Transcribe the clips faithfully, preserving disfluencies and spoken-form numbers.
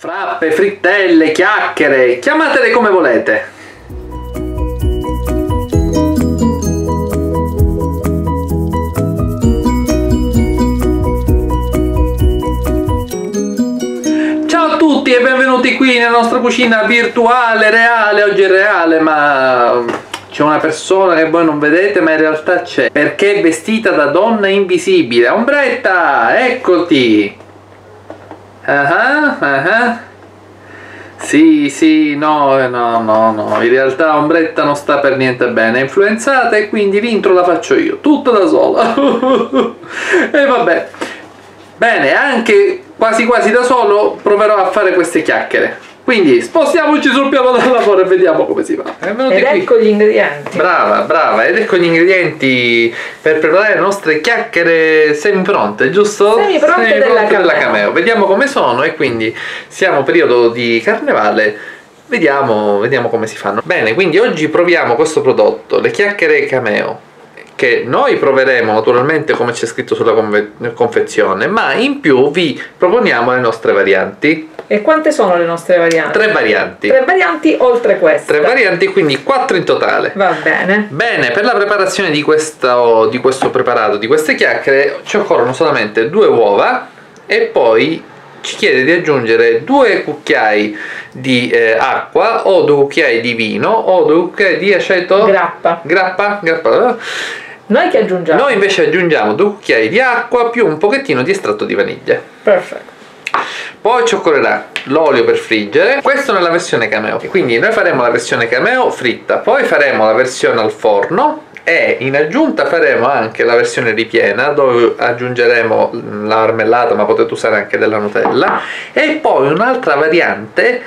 Frappe, frittelle, chiacchiere, chiamatele come volete. Ciao a tutti e benvenuti qui nella nostra cucina virtuale, reale. Oggi è reale, ma c'è una persona che voi non vedete ma in realtà c'è, perché è vestita da donna invisibile. Ombretta, eccoti. Ah, ah, ah. Sì, sì, no, no, no, no, in realtà Ombretta non sta per niente bene, è influenzata e quindi l'intro la faccio io, tutto da sola. E vabbè, bene, anche quasi quasi da solo proverò a fare queste chiacchiere. Quindi spostiamoci sul piano del lavoro e vediamo come si va. Ed ecco qui gli ingredienti. Brava, brava, ed ecco gli ingredienti per preparare le nostre chiacchiere semipronte, giusto? Semipronte Semi della, della Cameo. Vediamo come sono e quindi siamo periodo di carnevale, vediamo, vediamo come si fanno. Bene, quindi oggi proviamo questo prodotto, le chiacchiere Cameo, che noi proveremo naturalmente come c'è scritto sulla confezione, ma in più vi proponiamo le nostre varianti. E quante sono le nostre varianti? Tre varianti. Tre varianti oltre queste. Tre varianti, quindi quattro in totale. Va bene. Bene, per la preparazione di questo, di questo preparato, di queste chiacchiere, ci occorrono solamente due uova e poi ci chiede di aggiungere due cucchiai di eh, acqua o due cucchiai di vino o due cucchiai di aceto. Grappa. Grappa? Grappa. Noi che aggiungiamo? Noi invece aggiungiamo due cucchiai di acqua più un pochettino di estratto di vaniglia. Perfetto. Poi ci occorrerà l'olio per friggere, questo nella versione Cameo, quindi noi faremo la versione Cameo fritta, poi faremo la versione al forno e in aggiunta faremo anche la versione ripiena dove aggiungeremo la marmellata, ma potete usare anche della Nutella, e poi un'altra variante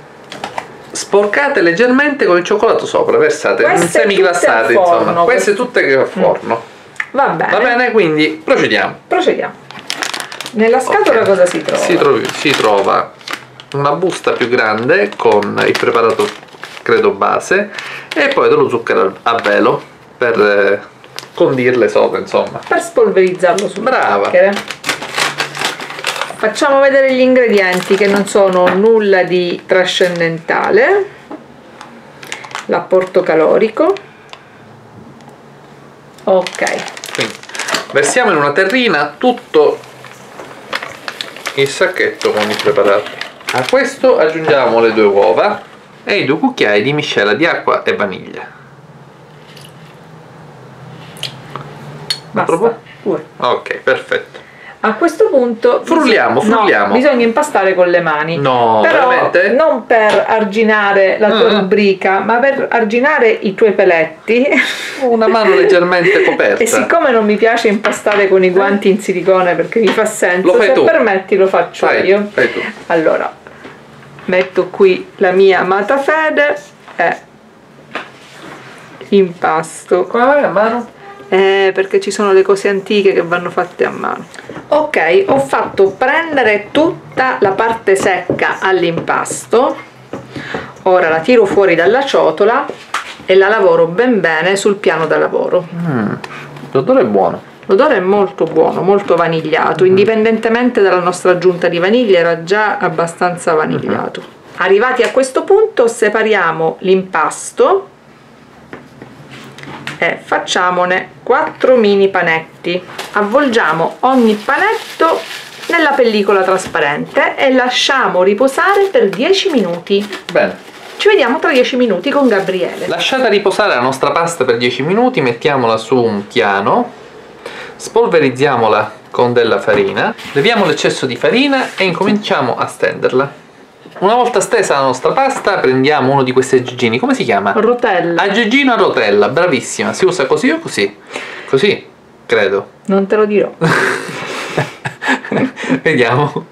sporcate leggermente con il cioccolato sopra, versate, semiglassate insomma, queste tutte al forno. Mm. Va bene. Va bene, quindi procediamo. Procediamo. Nella scatola okay. Cosa si trova? Si, trovi, si trova una busta più grande con il preparato credo base e poi dello zucchero a velo per eh, condirle sopra, insomma, per spolverizzarlo sul brava zucchero. Facciamo vedere gli ingredienti che non sono nulla di trascendentale. L'apporto calorico. Ok, quindi versiamo in una terrina tutto il sacchetto con il preparato. A questo aggiungiamo le due uova e i due cucchiai di miscela di acqua e vaniglia. basta. Due. Ok, perfetto. A questo punto frulliamo, frulliamo. No, bisogna impastare con le mani. No, però veramente? Non per arginare la tua mm. rubrica, ma per arginare i tuoi peletti. Una mano leggermente coperta. E siccome non mi piace impastare con i guanti in silicone perché mi fa senso, lo fai se tu. permetti lo faccio fai, io. Fai tu. Allora, metto qui la mia amata fede e impasto. Come vai a mano? Eh, perché ci sono le cose antiche che vanno fatte a mano. Ok, ho fatto prendere tutta la parte secca all'impasto, ora la tiro fuori dalla ciotola e la lavoro ben bene sul piano da lavoro. Mm, l'odore è buono. L'odore è molto buono, molto vanigliato, mm. indipendentemente dalla nostra aggiunta di vaniglia era già abbastanza vanigliato. Mm-hmm. Arrivati a questo punto separiamo l'impasto e facciamone quattro mini panetti. Avvolgiamo ogni panetto nella pellicola trasparente e lasciamo riposare per dieci minuti. Bene. Ci vediamo tra dieci minuti con Gabriele. Lasciata riposare la nostra pasta per dieci minuti, mettiamola su un piano, spolverizziamola con della farina, leviamo l'eccesso di farina e incominciamo a stenderla. Una volta stesa la nostra pasta prendiamo uno di questi aggeggini, come si chiama? Rotella. Aggeggino a rotella, bravissima. Si usa così o così? Così, credo. Non te lo dirò. Vediamo.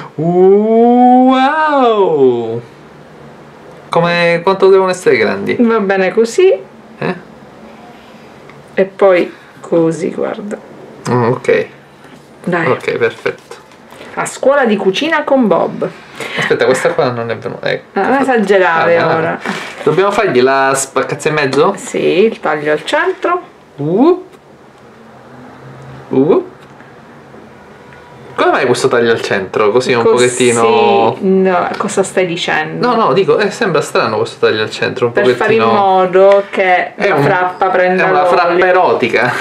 Wow! Come, quanto devono essere grandi? Va bene così. Eh? E poi così, guarda. Mm, ok. Dai. Ok, perfetto. A scuola di cucina con Bob. Aspetta, questa qua non è venuta. Ecco. Non esagerare ah, ora. Dobbiamo fargli la spaccazza in mezzo? Sì, il taglio al centro. Uh. Uh. Come mai questo taglio al centro? Così un Così, pochettino... No, cosa stai dicendo? No, no, dico, eh, sembra strano questo taglio al centro, un per pochettino... fare in modo che è la un... frappa prenda È una l'olio. frappa erotica.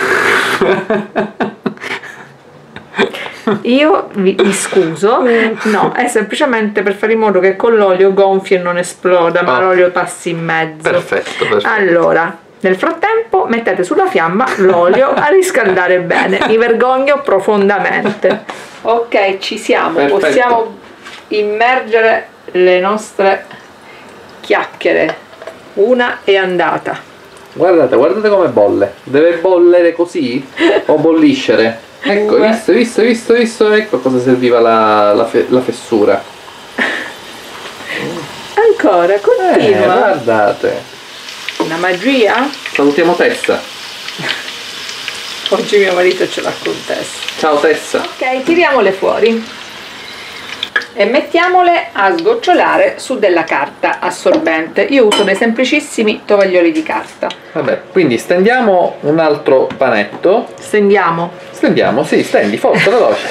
Io vi, vi scuso, no, è semplicemente per fare in modo che con l'olio gonfi e non esploda, ma oh. l'olio passi in mezzo. Perfetto, perfetto. Allora, nel frattempo mettete sulla fiamma l'olio a riscaldare bene. Mi vergogno profondamente. Ok, ci siamo. Perfetto. Possiamo immergere le nostre chiacchiere. Una è andata. Guardate, guardate come bolle. Deve bollere così o bolliscere. Ecco, Due. visto, visto, visto, visto, ecco a cosa serviva la, la, fe, la fessura. Ancora, Eh, continua. guardate. Una magia? Salutiamo Tessa. Oggi mio marito ce l'ha con Tessa. Ciao Tessa. Ok, tiriamole fuori e mettiamole a sgocciolare su della carta assorbente. Io uso dei semplicissimi tovaglioli di carta. Vabbè, quindi stendiamo un altro panetto. Stendiamo. Stendiamo, sì, stendi, forza, veloce.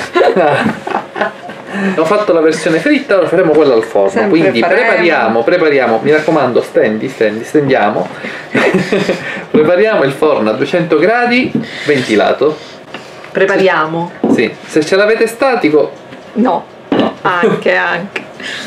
Ho fatto la versione fritta, ora faremo quella al forno. Sempre Quindi faremo. prepariamo, prepariamo, mi raccomando, stendi, stendi, stendiamo. Prepariamo il forno a duecento gradi, ventilato. Prepariamo. Sì, se ce l'avete statico, No, no. anche, anche.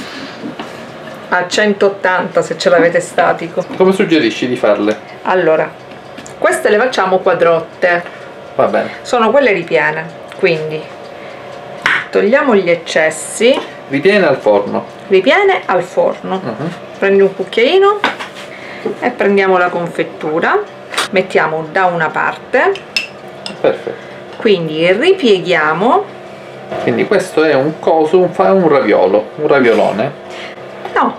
A centottanta se ce l'avete statico. Come suggerisci di farle? Allora, queste le facciamo quadrotte. Va bene. Sono quelle ripiene, quindi togliamo gli eccessi. Ripiene al forno. Ripiene al forno. Uh-huh. Prendi un cucchiaino e prendiamo la confettura, mettiamo da una parte, Perfetto. quindi ripieghiamo. Quindi questo è un coso, un, fa un raviolo, un raviolone. No,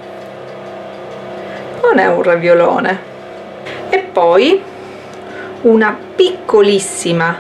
non è un raviolone. E poi una piccolissima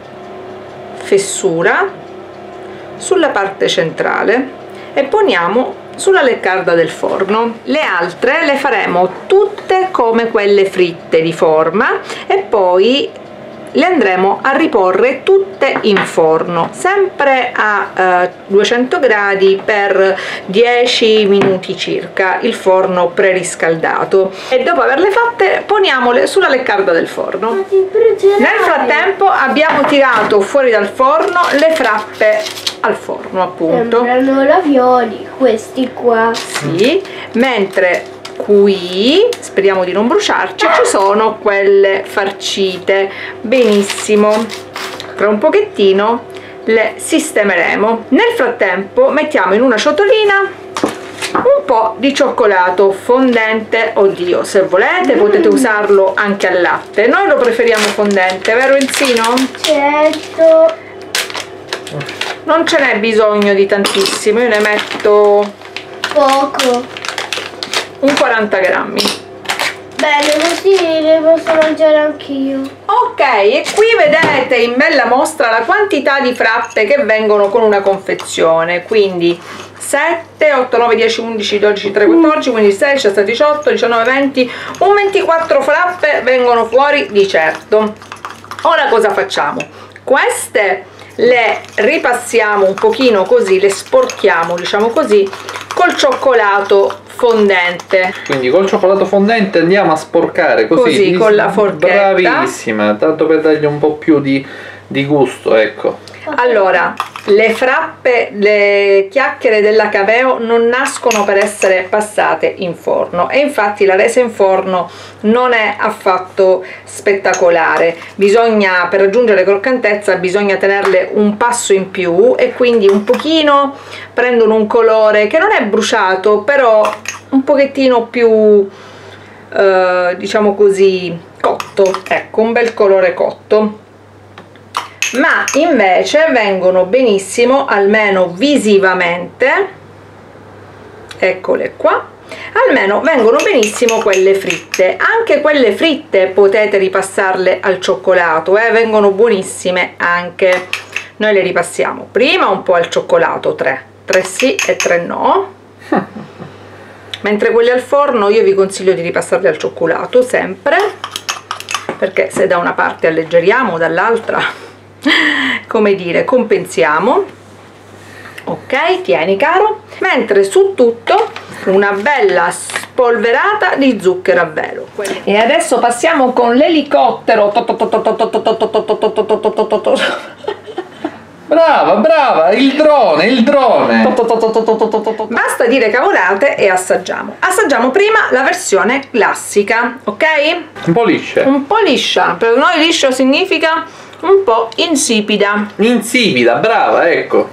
fessura sulla parte centrale e poniamo sulla leccarda del forno. Le altre le faremo tutte come quelle fritte di forma e poi le andremo a riporre tutte in forno, sempre a eh, duecento gradi per dieci minuti circa, il forno preriscaldato, e dopo averle fatte poniamole sulla leccarda del forno. Nel frattempo abbiamo tirato fuori dal forno le frappe al forno, appunto. Sembrano ravioli questi qua. Sì, mentre qui, speriamo di non bruciarci, ci sono quelle farcite benissimo. Tra un pochettino le sistemeremo. Nel frattempo mettiamo in una ciotolina un po' di cioccolato fondente. Oddio, se volete potete usarlo anche al latte, noi lo preferiamo fondente, vero Enzino? Certo. Non ce n'è bisogno di tantissimo, io ne metto Poco. un quaranta grammi. Bene, così le posso mangiare anch'io. Ok, e qui vedete in bella mostra la quantità di frappe che vengono con una confezione, quindi sette, otto, nove, dieci, undici, dodici, tredici, quattordici, quindici, sedici, diciassette, diciotto, diciannove, venti, un ventiquattro frappe vengono fuori di certo. Ora cosa facciamo? Queste le ripassiamo un pochino così, le sporchiamo, diciamo così, col cioccolato fondente. Quindi col cioccolato fondente andiamo a sporcare così, Così, con la forchetta. Bravissima, tanto per dargli un po' più di, di gusto, ecco. Allora, le frappe, le chiacchiere della Caveo non nascono per essere passate in forno, e infatti la resa in forno non è affatto spettacolare. Bisogna, per raggiungere croccantezza, bisogna tenerle un passo in più, e quindi un pochino prendono un colore che non è bruciato, però un pochettino più eh, diciamo così cotto, ecco, un bel colore cotto. Ma invece vengono benissimo, almeno visivamente, eccole qua, almeno vengono benissimo quelle fritte. Anche quelle fritte potete ripassarle al cioccolato, eh? Vengono buonissime anche. Noi le ripassiamo prima un po' al cioccolato, tre, tre sì e tre no, mentre quelle al forno io vi consiglio di ripassarle al cioccolato sempre, perché se da una parte alleggeriamo, dall'altra, come dire, compensiamo. Ok, tieni caro. Mentre su tutto una bella spolverata di zucchero a velo. E adesso passiamo con l'elicottero. Brava, brava, il drone, il drone. Basta dire cavolate e assaggiamo. Assaggiamo prima la versione classica, ok? Un po' liscia. Un po' liscia. Per noi liscio significa un po' insipida. Insipida, brava, ecco.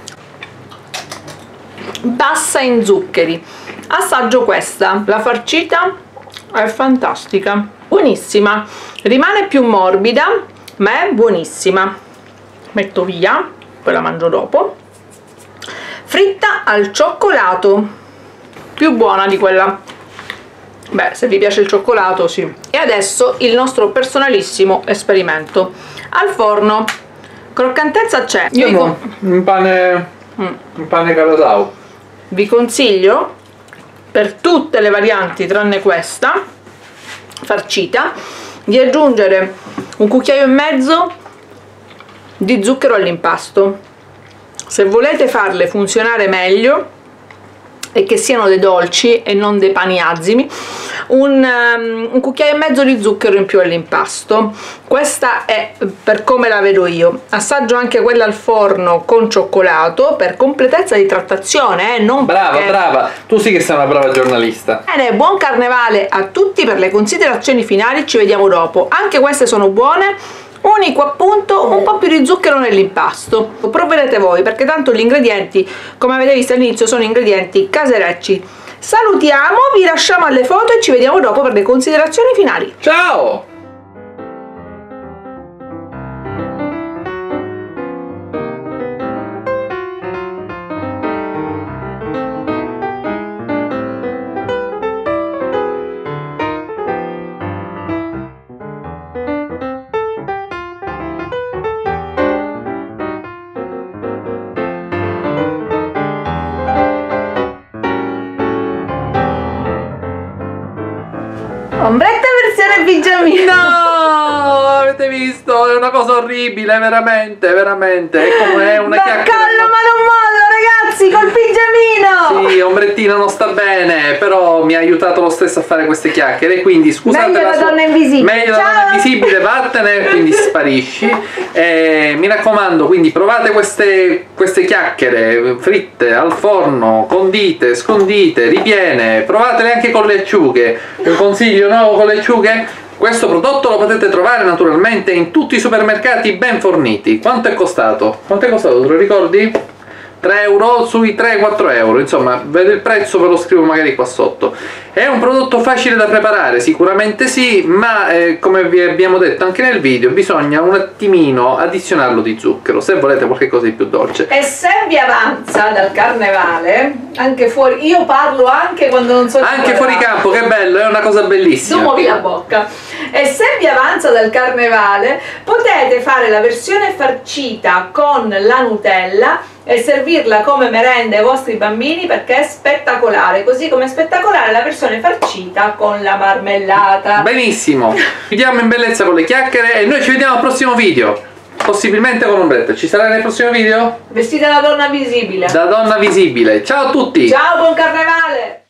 Bassa in zuccheri. Assaggio questa. La farcita è fantastica. Buonissima. Rimane più morbida, ma è buonissima. Metto via, poi la mangio dopo. Fritta al cioccolato. Più buona di quella. Beh, se vi piace il cioccolato, sì. E adesso il nostro personalissimo esperimento. Al forno. Croccantezza c'è. Io vi, con... un pane mm. un pane calatau. Vi consiglio, per tutte le varianti tranne questa farcita, di aggiungere un cucchiaio e mezzo di zucchero all'impasto. Se volete farle funzionare meglio e che siano dei dolci e non dei pani azimi, un, um, un cucchiaio e mezzo di zucchero in più all'impasto. Questa è per come la vedo io. Assaggio anche quella al forno con cioccolato per completezza di trattazione, eh, non brava perché... brava, tu sì che sei una brava giornalista. Bene, buon carnevale a tutti. Per le considerazioni finali ci vediamo dopo. Anche queste sono buone. Unico appunto un po' più di zucchero nell'impasto. Provvedete voi, perché tanto gli ingredienti, come avete visto all'inizio, sono ingredienti caserecci. Salutiamo, vi lasciamo alle foto e ci vediamo dopo per le considerazioni finali. Ciao! Ombretta versione pigiamino. No, avete visto? È una cosa orribile, veramente, veramente. È come una chiacchiera. Collo ma non mollo, ragazzi, col pigiamino. Sì, Ombrettina non sta bene, però mi ha aiutato lo stesso a fare queste chiacchiere, quindi scusate. Meglio la, la donna invisibile. Meglio Ciao. la donna invisibile, vattene, quindi sparisci. E mi raccomando, quindi provate queste, queste chiacchiere fritte al forno, condite, scondite, ripiene, provatele anche con le acciughe. Un consiglio nuovo con le acciughe? Questo prodotto lo potete trovare naturalmente in tutti i supermercati ben forniti. Quanto è costato? Quanto è costato, te lo ricordi? tre euro, sui tre quattro euro, insomma, vedo il prezzo, ve lo scrivo magari qua sotto. È un prodotto facile da preparare, sicuramente sì, ma eh, come vi abbiamo detto anche nel video, bisogna un attimino addizionarlo di zucchero, se volete qualcosa di più dolce. E se vi avanza dal carnevale, anche fuori, io parlo anche quando non so... Anche fuori campo, che bello, è una cosa bellissima. Tu muovi la bocca. E se vi avanza dal carnevale, potete fare la versione farcita con la Nutella e servirla come merenda ai vostri bambini, perché è spettacolare, così come è spettacolare la versione farcita con la marmellata. Benissimo, chiudiamo in bellezza con le chiacchiere e noi ci vediamo al prossimo video, possibilmente con Ombretta. Ci sarà nel prossimo video? Vestita da donna visibile. Da donna visibile. Ciao a tutti. Ciao, buon carnevale.